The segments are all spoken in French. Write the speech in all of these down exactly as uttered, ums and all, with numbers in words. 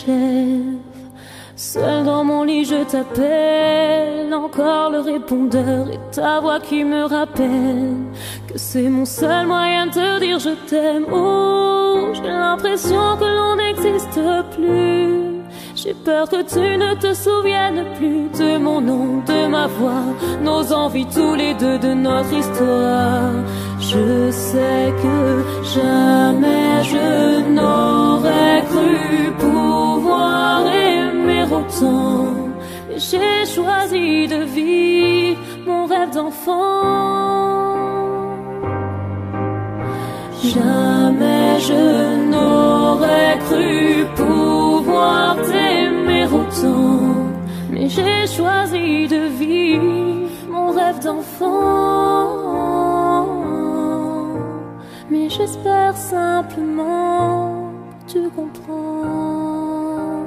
s'achève. Seul dans mon lit je t'appelle, encore le répondeur et ta voix qui me rappelle que c'est mon seul moyen de te dire je t'aime. Oh, j'ai l'impression que l'on n'existe plus. J'ai peur que tu ne te souviennes plus de mon nom, de ma voix, nos envies tous les deux, de notre histoire. Je sais que jamais je n'aurais cru pouvoir aimer autant, mais j'ai choisi de vivre mon rêve d'enfant. Jamais je n'aurais cru pouvoir t'aimer autant, mais j'ai choisi de vivre mon rêve d'enfant. Mais j'espère simplement que tu comprends.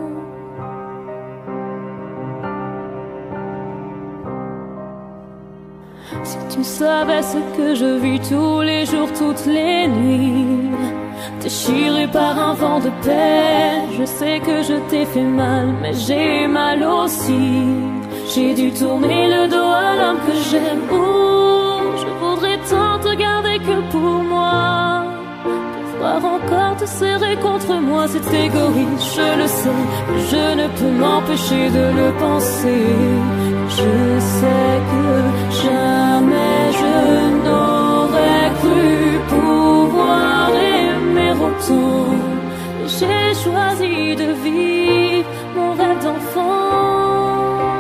Si tu savais ce que je vis tous les jours, toutes les nuits, déchiré par un vent de paix. Je sais que je t'ai fait mal, mais j'ai mal aussi. J'ai dû tourner le dos à l'homme que j'aime. Oh, je voudrais tant te garder que pour moi. Pouvoir encore te serrer contre moi, c'est égoïste, je le sais, mais je ne peux m'empêcher de le penser. Je sais que jamais je n'aurais cru pouvoir aimer autant. J'ai choisi de vivre mon rêve d'enfant.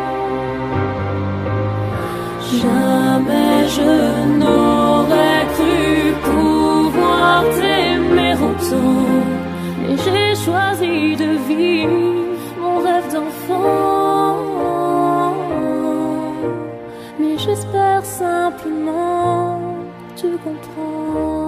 Jamais je n'aurais cru pouvoir t'aimer autant, mais j'ai choisi de vivre mon rêve d'enfant. Mais j'espère simplement que tu comprends.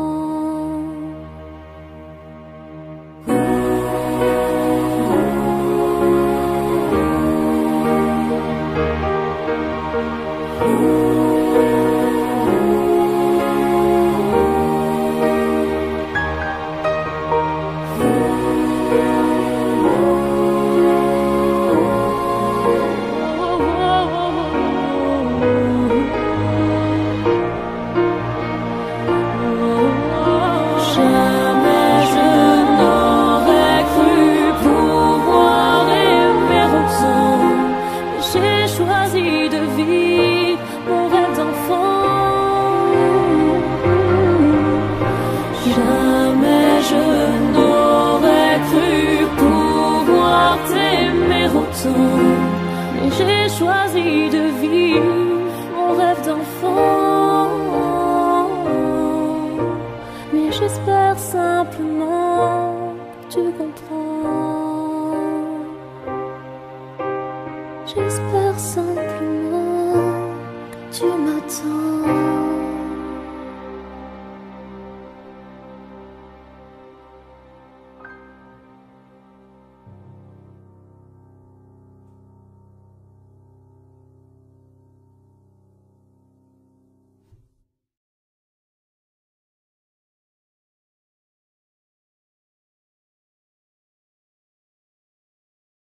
Mais j'ai choisi de vivre mon rêve d'enfant. Mais j'espère simplement